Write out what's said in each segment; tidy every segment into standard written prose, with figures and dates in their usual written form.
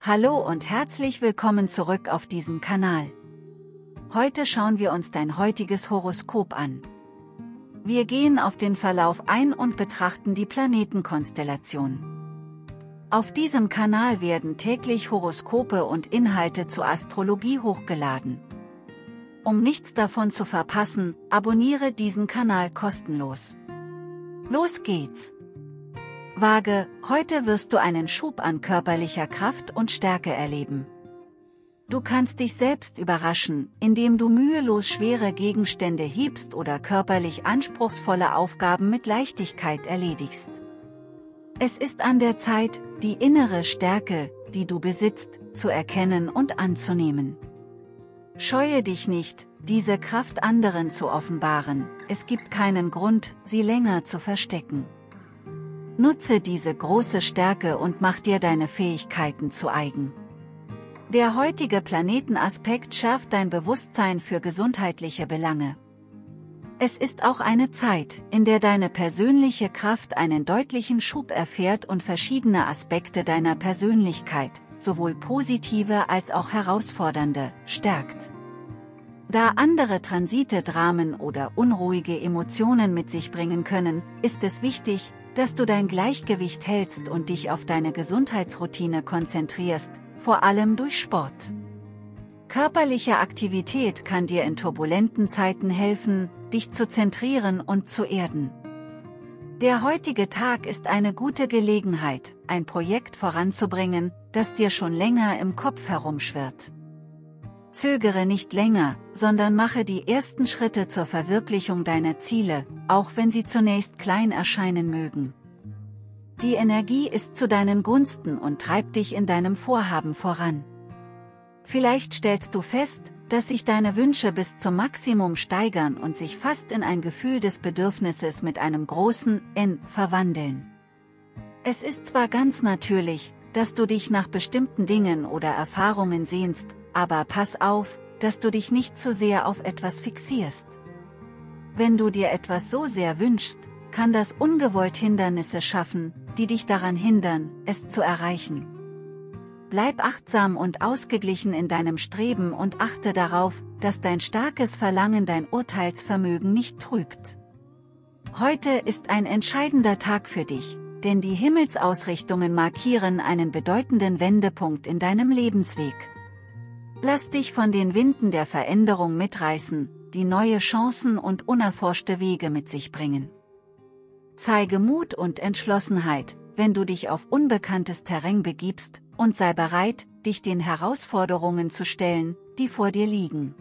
Hallo und herzlich willkommen zurück auf diesem Kanal. Heute schauen wir uns dein heutiges Horoskop an. Wir gehen auf den Verlauf ein und betrachten die Planetenkonstellation. Auf diesem Kanal werden täglich Horoskope und Inhalte zur Astrologie hochgeladen. Um nichts davon zu verpassen, abonniere diesen Kanal kostenlos. Los geht's! Waage, heute wirst du einen Schub an körperlicher Kraft und Stärke erleben. Du kannst dich selbst überraschen, indem du mühelos schwere Gegenstände hebst oder körperlich anspruchsvolle Aufgaben mit Leichtigkeit erledigst. Es ist an der Zeit, die innere Stärke, die du besitzt, zu erkennen und anzunehmen. Scheue dich nicht, diese Kraft anderen zu offenbaren, es gibt keinen Grund, sie länger zu verstecken. Nutze diese große Stärke und mach dir deine Fähigkeiten zu eigen. Der heutige Planetenaspekt schärft dein Bewusstsein für gesundheitliche Belange. Es ist auch eine Zeit, in der deine persönliche Kraft einen deutlichen Schub erfährt und verschiedene Aspekte deiner Persönlichkeit, sowohl positive als auch herausfordernde, stärkt. Da andere Transite Dramen oder unruhige Emotionen mit sich bringen können, ist es wichtig, dass du dein Gleichgewicht hältst und dich auf deine Gesundheitsroutine konzentrierst, vor allem durch Sport. Körperliche Aktivität kann dir in turbulenten Zeiten helfen, dich zu zentrieren und zu erden. Der heutige Tag ist eine gute Gelegenheit, ein Projekt voranzubringen, das dir schon länger im Kopf herumschwirrt. Zögere nicht länger, sondern mache die ersten Schritte zur Verwirklichung deiner Ziele, auch wenn sie zunächst klein erscheinen mögen. Die Energie ist zu deinen Gunsten und treibt dich in deinem Vorhaben voran. Vielleicht stellst du fest, dass sich deine Wünsche bis zum Maximum steigern und sich fast in ein Gefühl des Bedürfnisses mit einem großen N verwandeln. Es ist zwar ganz natürlich, dass du dich nach bestimmten Dingen oder Erfahrungen sehnst, aber pass auf, dass du dich nicht zu sehr auf etwas fixierst. Wenn du dir etwas so sehr wünschst, kann das ungewollt Hindernisse schaffen, die dich daran hindern, es zu erreichen. Bleib achtsam und ausgeglichen in deinem Streben und achte darauf, dass dein starkes Verlangen dein Urteilsvermögen nicht trübt. Heute ist ein entscheidender Tag für dich, denn die Himmelsausrichtungen markieren einen bedeutenden Wendepunkt in deinem Lebensweg. Lass dich von den Winden der Veränderung mitreißen, die neue Chancen und unerforschte Wege mit sich bringen. Zeige Mut und Entschlossenheit, wenn du dich auf unbekanntes Terrain begibst, und sei bereit, dich den Herausforderungen zu stellen, die vor dir liegen.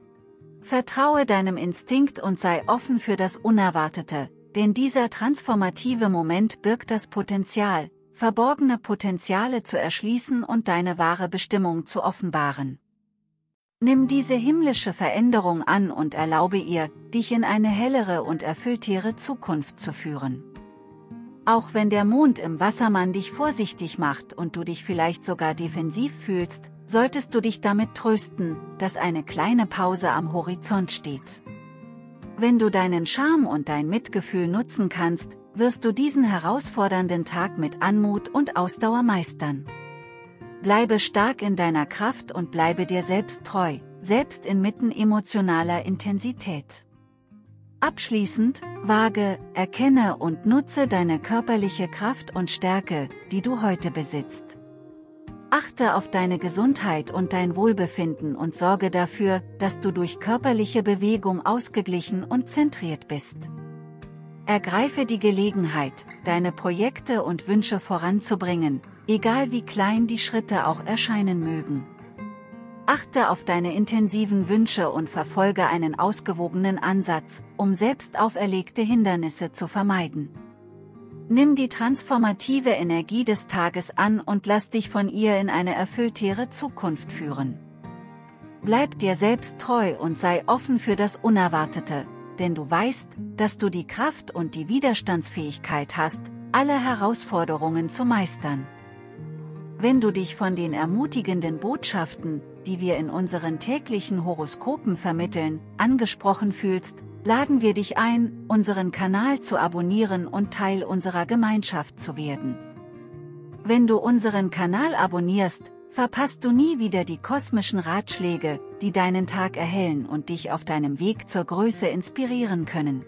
Vertraue deinem Instinkt und sei offen für das Unerwartete, denn dieser transformative Moment birgt das Potenzial, verborgene Potenziale zu erschließen und deine wahre Bestimmung zu offenbaren. Nimm diese himmlische Veränderung an und erlaube ihr, dich in eine hellere und erfülltere Zukunft zu führen. Auch wenn der Mond im Wassermann dich vorsichtig macht und du dich vielleicht sogar defensiv fühlst, solltest du dich damit trösten, dass eine kleine Pause am Horizont steht. Wenn du deinen Charme und dein Mitgefühl nutzen kannst, wirst du diesen herausfordernden Tag mit Anmut und Ausdauer meistern. Bleibe stark in deiner Kraft und bleibe dir selbst treu, selbst inmitten emotionaler Intensität. Abschließend, Waage, erkenne und nutze deine körperliche Kraft und Stärke, die du heute besitzt. Achte auf deine Gesundheit und dein Wohlbefinden und sorge dafür, dass du durch körperliche Bewegung ausgeglichen und zentriert bist. Ergreife die Gelegenheit, deine Projekte und Wünsche voranzubringen, egal wie klein die Schritte auch erscheinen mögen. Achte auf deine intensiven Wünsche und verfolge einen ausgewogenen Ansatz, um selbst auferlegte Hindernisse zu vermeiden. Nimm die transformative Energie des Tages an und lass dich von ihr in eine erfülltere Zukunft führen. Bleib dir selbst treu und sei offen für das Unerwartete, denn du weißt, dass du die Kraft und die Widerstandsfähigkeit hast, alle Herausforderungen zu meistern. Wenn du dich von den ermutigenden Botschaften, die wir in unseren täglichen Horoskopen vermitteln, angesprochen fühlst, laden wir dich ein, unseren Kanal zu abonnieren und Teil unserer Gemeinschaft zu werden. Wenn du unseren Kanal abonnierst, verpasst du nie wieder die kosmischen Ratschläge, die deinen Tag erhellen und dich auf deinem Weg zur Größe inspirieren können.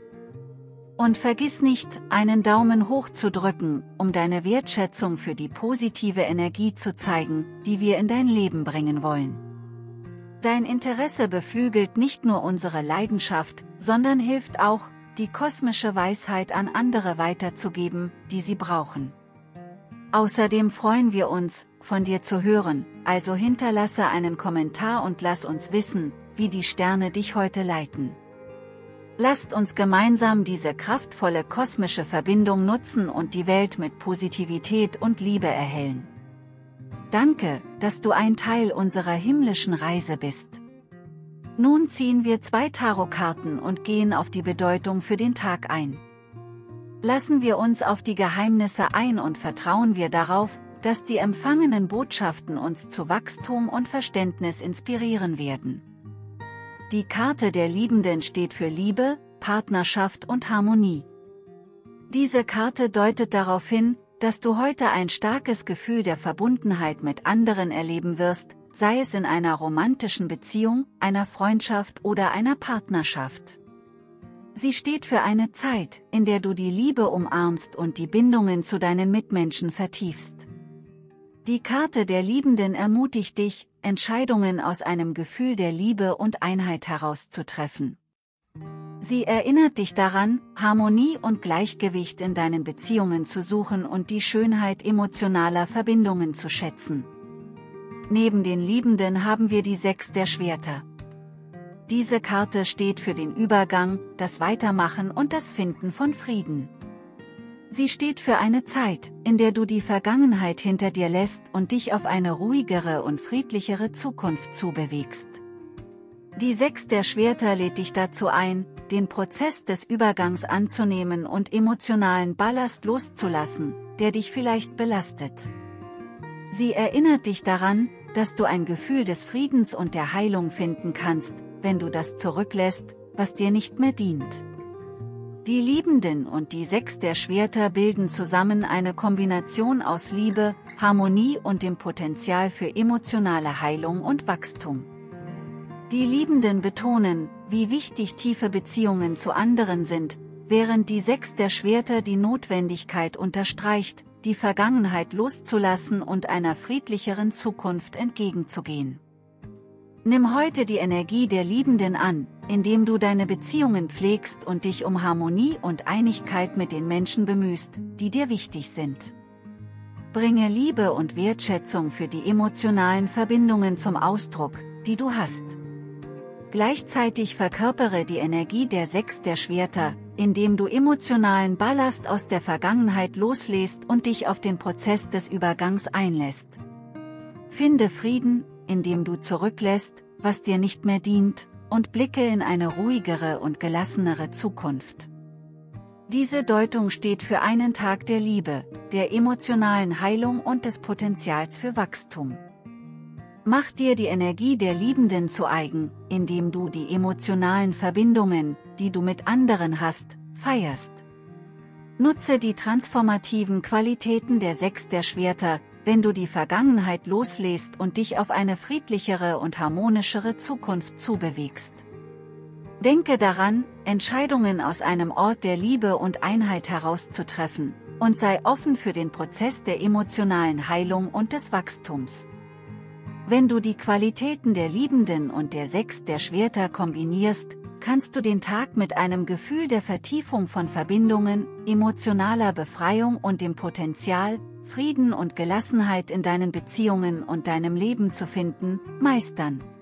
Und vergiss nicht, einen Daumen hoch zu drücken, um deine Wertschätzung für die positive Energie zu zeigen, die wir in dein Leben bringen wollen. Dein Interesse beflügelt nicht nur unsere Leidenschaft, sondern hilft auch, die kosmische Weisheit an andere weiterzugeben, die sie brauchen. Außerdem freuen wir uns, von dir zu hören, also hinterlasse einen Kommentar und lass uns wissen, wie die Sterne dich heute leiten. Lasst uns gemeinsam diese kraftvolle kosmische Verbindung nutzen und die Welt mit Positivität und Liebe erhellen. Danke, dass du ein Teil unserer himmlischen Reise bist. Nun ziehen wir 2 Tarotkarten und gehen auf die Bedeutung für den Tag ein. Lassen wir uns auf die Geheimnisse ein und vertrauen wir darauf, dass die empfangenen Botschaften uns zu Wachstum und Verständnis inspirieren werden. Die Karte der Liebenden steht für Liebe, Partnerschaft und Harmonie. Diese Karte deutet darauf hin, dass du heute ein starkes Gefühl der Verbundenheit mit anderen erleben wirst, sei es in einer romantischen Beziehung, einer Freundschaft oder einer Partnerschaft. Sie steht für eine Zeit, in der du die Liebe umarmst und die Bindungen zu deinen Mitmenschen vertiefst. Die Karte der Liebenden ermutigt dich, Entscheidungen aus einem Gefühl der Liebe und Einheit heraus zu treffen. Sie erinnert dich daran, Harmonie und Gleichgewicht in deinen Beziehungen zu suchen und die Schönheit emotionaler Verbindungen zu schätzen. Neben den Liebenden haben wir die 6 der Schwerter. Diese Karte steht für den Übergang, das Weitermachen und das Finden von Frieden. Sie steht für eine Zeit, in der du die Vergangenheit hinter dir lässt und dich auf eine ruhigere und friedlichere Zukunft zubewegst. Die 6 der Schwerter lädt dich dazu ein, den Prozess des Übergangs anzunehmen und emotionalen Ballast loszulassen, der dich vielleicht belastet. Sie erinnert dich daran, dass du ein Gefühl des Friedens und der Heilung finden kannst, wenn du das zurücklässt, was dir nicht mehr dient. Die Liebenden und die 6 der Schwerter bilden zusammen eine Kombination aus Liebe, Harmonie und dem Potenzial für emotionale Heilung und Wachstum. Die Liebenden betonen, wie wichtig tiefe Beziehungen zu anderen sind, während die 6 der Schwerter die Notwendigkeit unterstreicht, die Vergangenheit loszulassen und einer friedlicheren Zukunft entgegenzugehen. Nimm heute die Energie der Liebenden an, indem du deine Beziehungen pflegst und dich um Harmonie und Einigkeit mit den Menschen bemühst, die dir wichtig sind. Bringe Liebe und Wertschätzung für die emotionalen Verbindungen zum Ausdruck, die du hast. Gleichzeitig verkörpere die Energie der 6 der Schwerter, indem du emotionalen Ballast aus der Vergangenheit loslässt und dich auf den Prozess des Übergangs einlässt. Finde Frieden, indem du zurücklässt, was dir nicht mehr dient, und blicke in eine ruhigere und gelassenere Zukunft. Diese Deutung steht für einen Tag der Liebe, der emotionalen Heilung und des Potenzials für Wachstum. Mach dir die Energie der Liebenden zu eigen, indem du die emotionalen Verbindungen, die du mit anderen hast, feierst. Nutze die transformativen Qualitäten der 6 der Schwerter, wenn du die Vergangenheit loslässt und dich auf eine friedlichere und harmonischere Zukunft zubewegst. Denke daran, Entscheidungen aus einem Ort der Liebe und Einheit herauszutreffen, und sei offen für den Prozess der emotionalen Heilung und des Wachstums. Wenn du die Qualitäten der Liebenden und der 6 der Schwerter kombinierst, kannst du den Tag mit einem Gefühl der Vertiefung von Verbindungen, emotionaler Befreiung und dem Potenzial, Frieden und Gelassenheit in deinen Beziehungen und deinem Leben zu finden, meistern.